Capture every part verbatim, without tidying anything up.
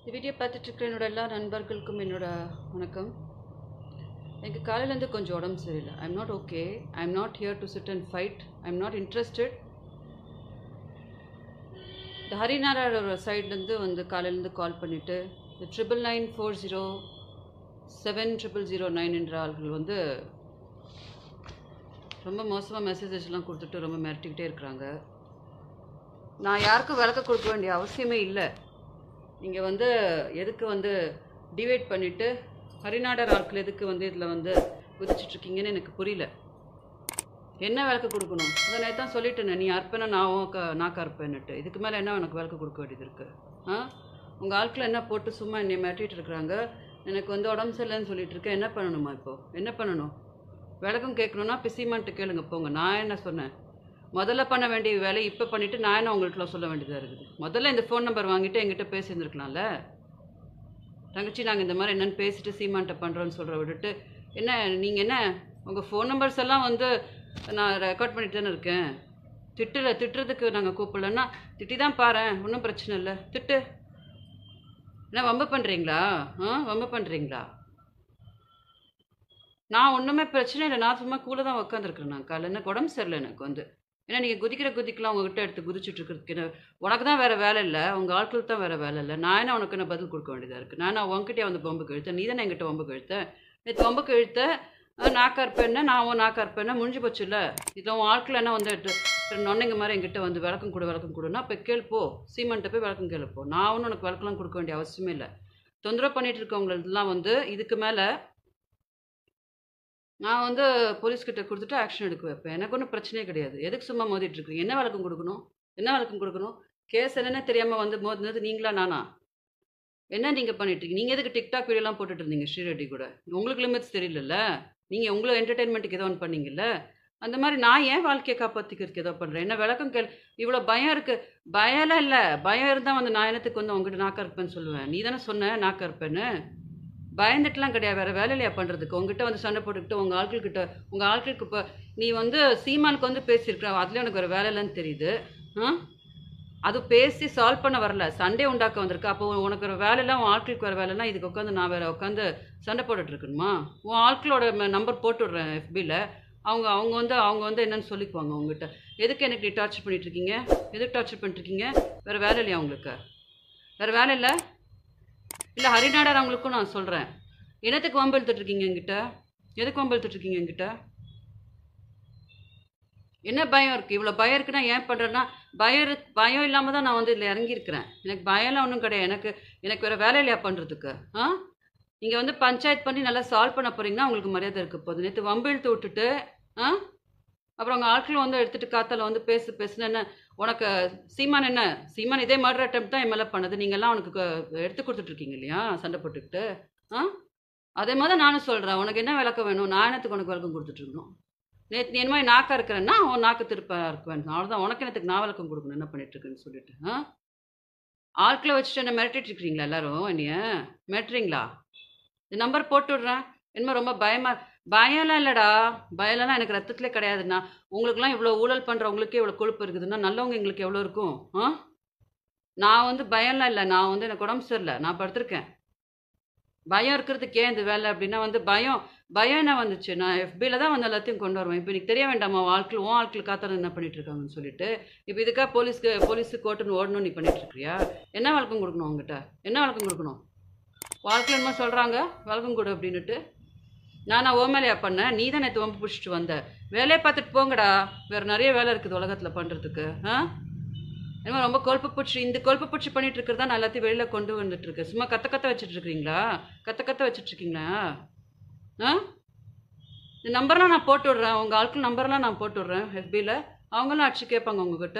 இந்த வீடியோ பார்த்துட்டு இருக்கிற என்னோட எல்லா நண்பர்களுக்கும் என்னோட வணக்கம். எனக்கு காலையிலேருந்து கொஞ்சம் உடம்பு சரியில்லை. I am not okay. I am not here to sit and fight. I am not interested. இந்த ஹரிநாராவோட சைட்லேருந்து வந்து காலையிலேருந்து கால் பண்ணிவிட்டு இந்த triple nine four zero seven triple zero nine என்ற ஆள்கள் வந்து ரொம்ப மோசமாக மெசேஜஸ்லாம் கொடுத்துட்டு ரொம்ப மிரட்டிக்கிட்டே இருக்கிறாங்க. நான் யாருக்கும் விளக்க கொடுக்க வேண்டிய அவசியமே இல்லை. நீங்கள் வந்து எதுக்கு வந்து டிவைட் பண்ணிவிட்டு ஹரிநாடர் ஆட்கள் எதுக்கு வந்து இதில் வந்து குதிச்சிட்ருக்கீங்கன்னு எனக்கு புரியல. என்ன விளக்க கொடுக்கணும்? அதை நான் தான் சொல்லிட்டேனே, நீ அர்ப்பனை நான் க நாக்கு அர்ப்பன்னுட்டு. இதுக்கு மேலே என்ன உனக்கு விளக்க கொடுக்க வேண்டியது இருக்குது? ஆ உங்கள் ஆட்கள் என்ன போட்டு சும்மா என்னை மிரட்டிகிட்டு இருக்கிறாங்க. எனக்கு வந்து உடம்பு சரியில்லைன்னு சொல்லிட்டு இருக்கேன். என்ன பண்ணணுமா இப்போது? என்ன பண்ணணும்? விளக்கம் கேட்கணுன்னா பிசிமான்ட்டு கேளுங்க போங்க. நான் என்ன சொன்னேன்? முதல்ல பண்ண வேண்டிய வேலை இப்போ பண்ணிவிட்டு நான் என்ன உங்கள்கிட்ட சொல்ல வேண்டியதாக இருக்குது? முதல்ல இந்த ஃபோன் நம்பர் வாங்கிட்டு எங்கிட்ட பேசியிருந்துருக்கலாம்ல. தங்கச்சி நாங்கள் இந்த மாதிரி என்னென்னு பேசிட்டு சீமான்ட்ட பண்ணுறோன்னு சொல்கிற விட்டுட்டு என்ன நீங்கள் என்ன உங்கள் ஃபோன் நம்பர்ஸ் எல்லாம் வந்து நான் ரெக்கார்ட் பண்ணிட்டு தானே இருக்கேன். திட்டுல திட்டுறதுக்கு நாங்கள் கூப்பிடலன்னா திட்டி தான் பாரு, ஒன்றும் பிரச்சனை இல்லை, திட்டு. என்ன வம்பு பண்ணுறீங்களா? ஆ வம்பு பண்ணுறீங்களா? நான் ஒன்றுமே பிரச்சனை இல்லை. நான் சும்மா கூட தான் உட்காந்துருக்குறேன். நான் காலையில் எனக்கு உடம்பு சரியில்லை. எனக்கு வந்து ஏன்னா நீங்கள் குதிக்கிற குதிக்கலாம் உங்ககிட்ட எடுத்து குதிச்சுட்டு இருக்கிறதுக்கு என்ன உனக்கு தான் வேறு வேலை இல்லை, உங்கள் ஆட்களுக்கு தான் வேறு வேலை இல்லை. நான் என்ன உனக்கு என்ன பதில் கொடுக்க வேண்டியதாக இருக்குது? நான் நான் உங்ககிட்டே வந்து பொம்புக்கு இழுத்தேன். நீ தானே என்கிட்ட பொம்புக்கு இழுத்தேன். நேற்று பொம்புக்கு இழுத்த நாக்கா இருப்பேன்னா நான் உன் நாக்கா இருப்பேன்னா முடிஞ்சு போச்சு இல்லை. இதில் உன் ஆட்கள் என்ன வந்து நொன்னைங்க மாதிரி என்கிட்ட வந்து விளக்கம் கொடு விளக்கம் கொடுன்னா இப்போ கேள்ப்போ சீமெண்ட்டை போய் விளக்கம் கேளுப்போ. நான் ஒன்றும் உனக்கு விளக்கெல்லாம் கொடுக்க வேண்டிய அவசியமே இல்லை. தொந்தரவு பண்ணிகிட்டு இருக்கவங்களெல்லாம் வந்து இதுக்கு மேலே நான் வந்து போலீஸ்கிட்ட கொடுத்துட்டு ஆக்ஷன் எடுக்க வைப்பேன். எனக்கு ஒன்றும் பிரச்சனையே கிடையாது. எதுக்கு சும்மா மோதிட்டு இருக்கீங்க? என்ன விளக்கம் கொடுக்கணும்? என்ன விளக்கம் கொடுக்கணும்? கேஸ் என்னென்ன தெரியாமல் வந்து மோதினது நீங்களா நானா? என்ன நீங்கள் பண்ணிட்டுருக்கீங்க? நீங்கள் எதுக்கு டிக்டாக் வீடியோலாம் போட்டுட்டு இருந்தீங்க ஸ்ரீரெட்டி கூட? உங்களுக்கு லிமிட்ஸ் தெரியலல்ல. நீங்கள் உங்களை என்டர்டெயின்மெண்ட்டுக்கு ஏதோ ஒன்று பண்ணீங்கல்ல. அந்த மாதிரி நான் ஏன் வாழ்க்கையை காப்பாற்றிக்கிறதுக்கு ஏதோ பண்ணுறேன். என்ன விளக்கம் கேள். இவ்வளோ பயம் இருக்குது. பயம்லாம் இல்லை. பயம் இருந்தால் வந்து நான் என்னத்துக்கு வந்து உங்ககிட்ட நாக்கா இருப்பேன்னு சொல்லுவேன். நீ தானே சொன்ன நாக்கா இருப்பேன்னு. பயந்துட்டுலாம் கிடையாது. வேறு வேலையிலையா பண்ணுறதுக்கு? உங்ககிட்ட வந்து சண்டை போட்டுக்கிட்டு உங்கள் ஆட்கள்கிட்ட உங்கள் ஆட்களுக்கு இப்போ நீ வந்து சீமானுக்கு வந்து பேசியிருக்கிற அதுலேயும் எனக்கு வேறு வேலை இல்லைன்னு தெரியுது. ஆ அது பேசி சால்வ் பண்ண வரல, சண்டே உண்டாக்க வந்திருக்கு. அப்போ உனக்கு ஒரு வேலைலாம் உன் ஆட்களுக்கு வேறு வேலைலாம் இதுக்கு உட்காந்து நான் வேறு உட்காந்து சண்டை போட்டுட்ருக்கணுமா? உன் ஆட்களோட நம்பர் போட்டு விட்றேன் எஃபியில். அவங்க அவங்க வந்து அவங்க வந்து என்னென்னு சொல்லிக்குவாங்க உங்ககிட்ட. எதுக்கு எனக்கு டார்ச்சர் பண்ணிகிட்ருக்கீங்க? எதுக்கு டார்ச்சர் பண்ணிட்டுருக்கீங்க? வேறு வேலை இல்லையா உங்களுக்கு? வேறு வேலை இல்லை இல்லை ஹரிநாடர் அவங்களுக்கும் நான் சொல்கிறேன். என்னத்துக்கு வம்பு எடுத்துட்ருக்கீங்க என்கிட்ட? எதுக்கு வம்பு எடுத்துட்ருக்கீங்க என்கிட்ட? என்ன பயம் இருக்குது? இவ்வளோ பயம் இருக்குன்னா ஏன் பண்ணுறேன்னா பயம் பயம் இல்லாமல் தான் நான் வந்து இதில் இறங்கியிருக்கிறேன். எனக்கு பயம்லாம் ஒன்றும் கிடையாது. எனக்கு எனக்கு வேறு வேலை இல்லையா பண்ணுறதுக்கு? ஆ நீங்கள் வந்து பஞ்சாயத்து பண்ணி நல்லா சால்வ் பண்ண போகிறீங்கன்னா உங்களுக்கு மரியாதை இருக்க போகுது. நேற்று வம்பு இழுத்து விட்டுட்டு ஆ அப்புறம் அவங்க ஆட்களும் வந்து எடுத்துகிட்டு காத்தால வந்து பேசு பேசுன்னு என்ன உனக்கு சீமான் என்ன சீமான் இதே மர்டர் அட்டெம்ப்ட் தான் என் மேலே பண்ணது. நீங்கள்லாம் அவனுக்கு எடுத்து கொடுத்துட்ருக்கீங்க இல்லையா சண்டை போட்டுக்கிட்டு? ஆ அதே மாதிரி தான் நானும் சொல்கிறேன். உனக்கு என்ன விளக்கம் வேணும்? நான் என்னத்துக்கு உனக்கு விளக்கம் கொடுத்துட்ருக்கணும்? நேற்று நீ என்ன மாதிரி நாக்கா இருக்கிறேன்னா அவன் நாக்கு திருப்ப இருக்குவேன். அவ்வளோதான். உனக்கு என்னத்துக்கு நான் விளக்கம் கொடுக்கணும் என்ன பண்ணிட்டுருக்குன்னு சொல்லிட்டு? ஆ ஆட்களை வச்சுட்டு என்ன மிரட்டிட்டு இருக்கிறீங்களா எல்லாரும்? என்னைய மிரட்டுறீங்களா? இந்த நம்பர் போட்டு விட்றேன். என்னமோ ரொம்ப பயமாக பயம்லாம் இல்லைடா. பயம்லாம் எனக்கு ரத்தத்திலே கிடையாதுண்ணா. உங்களுக்குலாம் இவ்வளோ ஊழல் பண்ணுற உங்களுக்கே இவ்வளோ கொழுப்பு இருக்குதுன்னா நல்லவங்க எங்களுக்கு எவ்வளோ இருக்கும்? ஆ நான் வந்து பயம்லாம் இல்லை. நான் வந்து எனக்கு உடம்பு சரியில்லை, நான் படுத்திருக்கேன். பயம் இருக்கிறதுக்கு ஏன் இந்த வேலை அப்படின்னா வந்து பயம் பயம் என்ன வந்துச்சு? நான் எஃபியில் தான் வந்து எல்லாத்தையும் கொண்டு வருவேன். இப்போ எனக்கு தெரிய வேண்டாமா ஆட்கள் உன் ஆட்கள் காத்தாலும் என்ன பண்ணிட்டு இருக்காங்கன்னு சொல்லிட்டு? இப்போ இதுக்காக போலீஸ்க்கு போலீஸுக்கு கோர்ட்டுன்னு ஓடணும்னு நீ பண்ணிட்டு இருக்கிறியா? என்ன வழக்கம் கொடுக்கணும் உங்ககிட்ட? என்ன வழக்கம் கொடுக்கணும்? வாழ்க்கையில் என்னமோ சொல்கிறாங்க வழக்கம் கொடு அப்படின்னுட்டு. நான் ஓ மேலையா பண்ணேன்? நீ தான் நேற்று வம்பு பிடிச்சிட்டு வந்த. வேலையை பார்த்துட்டு போங்கடா. வேறு நிறைய வேலை இருக்குது உலகத்தில் பண்ணுறதுக்கு. ஆ என்னமோ ரொம்ப கொழுப்பு பிடிச்சி இந்த கொழுப்பு பிடிச்சி பண்ணிட்டு இருக்கிறதா நான் எல்லாத்தையும் வெளியில் கொண்டு வந்துட்டுருக்கேன். சும்மா கத்த கத்த வச்சுட்ருக்கீங்களா? கத்த கத்த வச்சுட்ருக்கீங்களா? ஆ இந்த நம்பர்லாம் நான் போட்டு விட்றேன். உங்கள் ஆட்கள் நம்பர்லாம் நான் போட்டு விட்றேன் எஃபியில். அவங்களும் அடிச்சு கேட்பாங்க உங்ககிட்ட.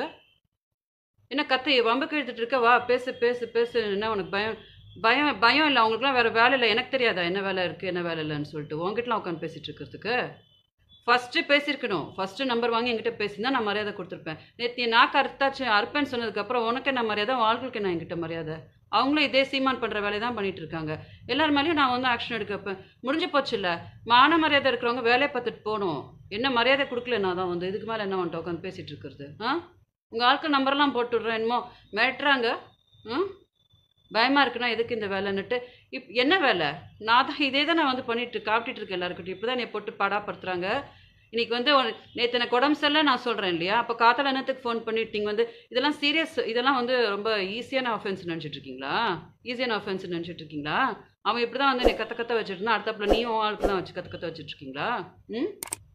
என்ன கத்தி வம்புக்கு எடுத்துகிட்டு இருக்க? வா பேசு பேசு பேசு. என்ன உனக்கு பயம் பயம் பயம் இல்லை? அவங்களுக்குலாம் வேறு வேலை இல்லை. எனக்கு தெரியாதா என்ன வேலை இருக்குது என்ன வேலை இல்லைன்னு சொல்லிட்டு உங்ககிட்டலாம் உட்காந்து பேசிகிட்டு இருக்கிறதுக்கு? ஃபஸ்ட்டு பேசியிருக்கணும். ஃபஸ்ட்டு நம்பர் வாங்கி என்கிட்ட பேசியிருந்தா நான் மரியாதை கொடுத்துருப்பேன். நேற்று என் நாக்கு அறுத்தாச்சு அறுப்பேன்னு சொன்னதுக்கப்புறம் உனக்கு என்ன மரியாதை? வாழ்க்கைக்கு நான் என்கிட்ட மரியாதை? அவங்களும் இதே சீமான் பண்ணுற வேலையை தான் பண்ணிகிட்டு இருக்காங்க. எல்லார் மேலேயும் நான் வந்து ஆக்ஷன் எடுக்க வைப்பேன். முடிஞ்சு போச்சு இல்லை? மான மரியாதை இருக்கிறவங்க வேலையை பார்த்துட்டு போகணும். என்ன மரியாதை கொடுக்கல நான் தான் வந்து இதுக்கு மேலே என்ன வந்துட்டு உட்காந்து பேசிகிட்டு இருக்கிறது? ஆ உங்கள் ஆட்கள் நம்பர்லாம் போட்டு விட்றேன். என்னமோ மிரட்டுறாங்க. ம் பயமாக இருக்குன்னா எதுக்கு இந்த வேலைன்னுட்டு இப் என்ன வேலை? நான் தான் இதே தான் நான் வந்து பண்ணிட்டு காப்பிட்டு இருக்கேன் எல்லாருக்கிட்டையும். இப்போ தான் என்னை போட்டு பாடாப்படுத்துகிறாங்க. இன்னைக்கு வந்து நேற்று எனக்கு உடம்பு சரியில்லை நான் சொல்கிறேன் இல்லையா? அப்போ காத்தால என்னத்துக்கு ஃபோன் பண்ணிட்டீங்க வந்து இதெல்லாம் சீரியஸ், இதெல்லாம் வந்து ரொம்ப ஈஸியான அஃபென்ஸ் நினச்சிட்டு இருக்கீங்களா? ஈஸியான அஃபென்ஸ் நினச்சிட்டு இருக்கீங்களா? அவன் இப்படி தான் வந்து என்னை கத்த கத்த வச்சுட்டு இருந்தான். அடுத்தப்பில் நீயும் ஆளுக்கு தான் வச்சு கத்த கத்த வச்சுட்டு இருக்கீங்களா? ம்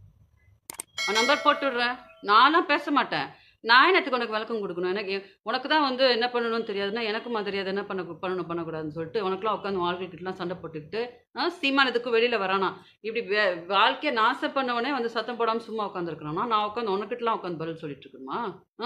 நம்பர் போட்டு விடுறேன். நான்லாம் பேச மாட்டேன். நான் என்னத்துக்கு உனக்கு விளக்கம் கொடுக்கணும்? எனக்கு உனக்கு தான் வந்து என்ன பண்ணணும்னு தெரியாதுன்னா எனக்குமா தெரியாது என்ன பண்ண பண்ணணும் பண்ணக்கூடாதுன்னு சொல்லிட்டு உனக்குலாம் உட்காந்து வாழ்க்கைக்கிட்டலாம் சண்டை போட்டுக்கிட்டு சீமான் இதுக்கு வெளியில் வரானா? இப்படி வாழ்க்கையை நாசம் பண்ணவனே வந்து சத்தம் போடாமல் சும்மா உட்காந்துருக்கிறானா? நான் உட்காந்து உனக்கிட்டலாம் உட்காந்து பதில் சொல்லிட்டு இருக்கணுமா? ஆ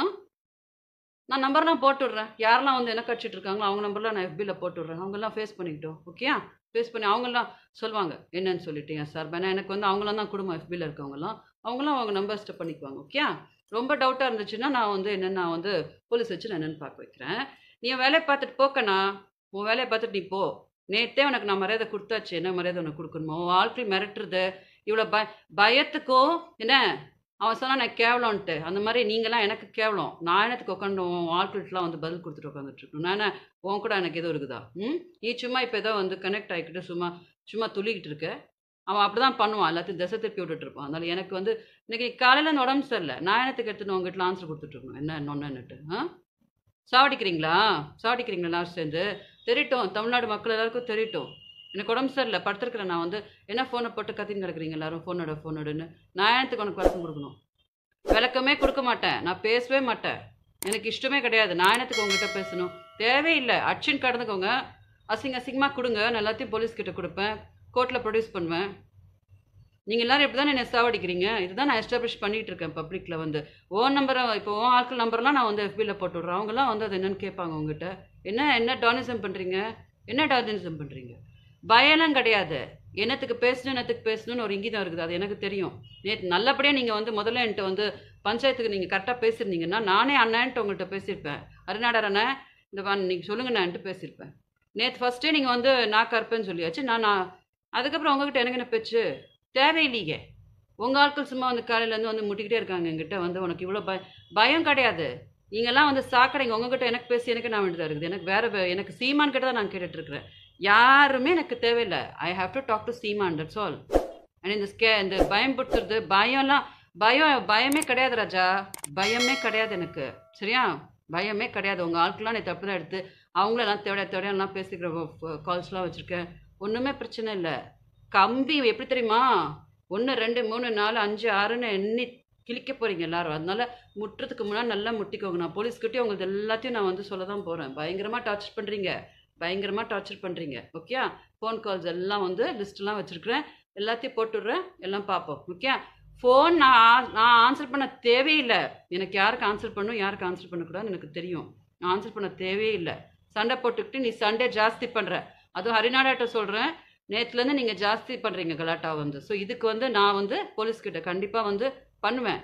நான் நம்பர்லாம் போட்டு விட்றேன். யாரெல்லாம் வந்து என்ன கடிச்சிட்டு இருக்காங்களோ அவங்க நம்பர்லாம் நான் எஃபியில் போட்டு விட்றேன். அவங்கெல்லாம் ஃபேஸ் பண்ணிக்கிட்டோம். ஓகே, ஃபேஸ் பண்ணி அவங்கெல்லாம் சொல்லுவாங்க என்னன்னு சொல்லிட்டு. ஏன் சார் ஏன்னா எனக்கு வந்து அவங்களாம் தான் குடும்பம் எஃபியில் இருக்கவங்கலாம். அவங்களாம் அவங்க நம்பர்ஸ்ட்டை பண்ணிக்குவாங்க. ஓகே, ரொம்ப டவுட்டாக இருந்துச்சுன்னா நான் வந்து என்னென்னு நான் வந்து போலீஸ் வச்சு நான் என்னென்னு பார்க்க வைக்கிறேன். நீ வேலையை பார்த்துட்டு போக்கண்ணா, உன் வேலையை பார்த்துட்டு நீ போ. நேற்றே உனக்கு நான் மரியாதை கொடுத்தாச்சு. என்ன மரியாதை உனக்கு கொடுக்கணுமோ? உன் ஆட்கள் மிரட்டுறது இவ்வளோ பய பயத்துக்கோ என்ன அவன் சொன்னால் நான் கேவலம்ன்ட்டு அந்த மாதிரி நீங்களாம் எனக்கு கேவலம். நான் என்னத்துக்கு உட்காந்து உன் ஆட்கள்லாம் வந்து பதில் கொடுத்துட்டு உட்காந்துட்ருக்கணும். நான் என்ன உன் கூட எனக்கு எதுவும் இருக்குதா? ம் நீ சும்மா இப்போ ஏதோ வந்து கனெக்ட் ஆகிக்கிட்டு சும்மா சும்மா துள்ளிக்கிட்டு இருக்க. அவன் அப்படி தான் பண்ணுவான், எல்லாத்தையும் திசை திருப்பி விட்டுட்டு இருப்பான். அதனால் எனக்கு வந்து இன்னைக்கு காலையில் இந்த உடம்பு சரியில்லை. நான் என்னத்துக்கு எடுத்துன்னு உங்ககிட்ட ஆன்சர் கொடுத்துட்ருக்கணும் என்ன என்னொன்னுட்டு? ஆ சாவடிக்கிறீங்களா? சாவடிக்கிறீங்களா எல்லாரும் சேர்ந்து? தெரியட்டும், தமிழ்நாடு மக்கள் எல்லாருக்கும் தெரியட்டும். எனக்கு உடம்பு சரியில்லை படுத்துருக்கிறேன். நான் வந்து என்ன ஃபோனை போட்டு கத்தின்னு கிடக்குறீங்க எல்லாரும் ஃபோனோட ஃபோனோடுன்னு. நான் என்னத்துக்கு உனக்கு விளக்கம் கொடுக்கணும்? விளக்கமே கொடுக்க மாட்டேன். நான் பேசவே மாட்டேன். எனக்கு இஷ்டமே கிடையாது. நான் என்னத்துக்கு உங்ககிட்ட பேசணும்? தேவையில்லை. அட்சின் கடந்துக்கோங்க. அசிங்க அசிங்கமாக கொடுங்க. நான் எல்லாத்தையும் போலீஸ்கிட்ட கொடுப்பேன், கோர்ட்டில் ப்ரொடியூஸ் பண்ணுவேன். நீங்கள் எல்லோரும் இப்படி தான் என்னை சாவடிக்கிறீங்க. இதுதான் நான் எஸ்டாப்ளிஷ் பண்ணிகிட்டு இருக்கேன் பப்ளிக்கில் வந்து. ஓன் நம்பரை இப்போ ஓன் ஆட்கள் நம்பர்லாம் நான் வந்து எஃபியில் போட்டு விட்றேன். அவங்களாம் வந்து அது என்னென்னு கேட்பாங்க உங்ககிட்ட. என்ன என்ன டானிசம் பண்ணுறீங்க? என்ன டானிசம் பண்ணுறீங்க? பயம்லாம் கிடையாது. என்னத்துக்கு பேசணும் என்னத்துக்கு பேசணும்னு ஒரு இங்கீதம் இருக்குது, அது எனக்கு தெரியும். நேற்று நல்லபடியாக நீங்கள் வந்து முதல்ல என்கிட்ட வந்து பஞ்சாயத்துக்கு நீங்கள் கரெக்டாக பேசியிருந்தீங்கன்னா நானே அண்ணன்ட்டு உங்கள்கிட்ட பேசியிருப்பேன். அருணாடர் அண்ணன் இந்த வா நீங்கள் சொல்லுங்கள் நான்ட்டு பேசியிருப்பேன். நேற்று ஃபஸ்ட்டே நீங்கள் வந்து நான் கற்பேன்னு சொல்லியாச்சு. நான் நான் அதுக்கப்புறம் உங்ககிட்ட எனக்கு என்ன பேச்சு? தேவையில்லையே. உங்கள் ஆட்கள் சும்மா வந்து காலையிலேருந்து வந்து முட்டிக்கிட்டே இருக்காங்க என்கிட்ட வந்து உனக்கு இவ்வளோ பய பயம் கிடையாது. நீங்கள்லாம் வந்து சாக்கடைங்க. உங்ககிட்ட எனக்கு பேசி எனக்கு நான் வேண்டியதாக இருக்குது. எனக்கு வேறு எனக்கு சீமான் கிட்ட தான் நான் கேட்டுட்ருக்கிறேன். யாருமே எனக்கு தேவையில்லை. I have to talk to Seeman, that's all. And இந்த ஸ்கே இந்த பயம் படுத்துறது பயம்லாம் பயம் பயமே கிடையாது ராஜா. பயமே கிடையாது எனக்கு, சரியா? பயமே கிடையாது. உங்கள் ஆட்கள்லாம் நேற்று அப்படி தான் எடுத்து அவங்களெல்லாம் தேவையா தேவையாலாம் பேசிக்கிற கால்ஸ்லாம் வச்சுருக்கேன். ஒன்றுமே பிரச்சனை இல்லை. கம்பி எப்படி தெரியுமா? ஒன்று ரெண்டு மூணு நாலு அஞ்சு ஆறுன்னு எண்ணி கிழிக்க போகிறீங்க எல்லாரும். அதனால முட்டுறதுக்கு முன்னாடி நல்லா முட்டிக்கோங்க. நான் போலீஸ்கிட்டே உங்களுக்கு எல்லாத்தையும் நான் வந்து சொல்ல தான் போகிறேன். பயங்கரமாக டார்ச்சர் பண்ணுறீங்க, பயங்கரமாக டார்ச்சர் பண்ணுறீங்க. ஓகே, ஃபோன் கால்ஸ் எல்லாம் வந்து லிஸ்ட்லாம் வச்சுருக்கிறேன், எல்லாத்தையும் போட்டுடுறேன், எல்லாம் பார்ப்போம். ஓகே, ஃபோன் நான் நான் ஆன்சர் பண்ண தேவையில்லை. எனக்கு யாருக்கு ஆன்சர் பண்ணணும் யாருக்கு ஆன்சர் பண்ணக்கூடாதுன்னு எனக்கு தெரியும். நான் ஆன்சர் பண்ண தேவையே இல்லை. சண்டை போட்டுக்கிட்டு நீ சண்டே ஜாஸ்தி பண்ணுற. அதுவும் ஹரிநாடாட்ட சொல்கிறேன், நேற்றுலேருந்து நீங்கள் ஜாஸ்தி பண்ணுறீங்க கலாட்டா வந்து. ஸோ இதுக்கு வந்து நான் வந்து போலீஸ்கிட்ட கண்டிப்பாக வந்து பண்ணுவேன்.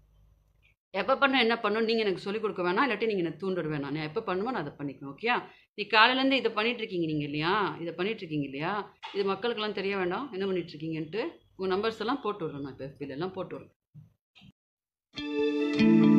எப்போ பண்ண என்ன பண்ணணும் நீங்கள் எனக்கு சொல்லிக் கொடுக்க வேணாம், இல்லாட்டி நீங்கள் எனக்கு தூண்டிட வேணாம். நான் எப்போ பண்ணுமோ நான் அதை பண்ணிக்குவேன். ஓகே, நீ காலையிலேருந்து இதை பண்ணிகிட்ருக்கீங்க நீங்கள் இல்லையா? இதை பண்ணிகிட்ருக்கீங்க இல்லையா? இது மக்களுக்கெல்லாம் தெரிய வேண்டாம் என்ன பண்ணிகிட்ருக்கீங்கன்ட்டு. உங்கள் நம்பர்ஸ் எல்லாம் போட்டு விட்றேன். நான் இப்போ எஃபில எல்லாம் போட்டு விட்றேன்.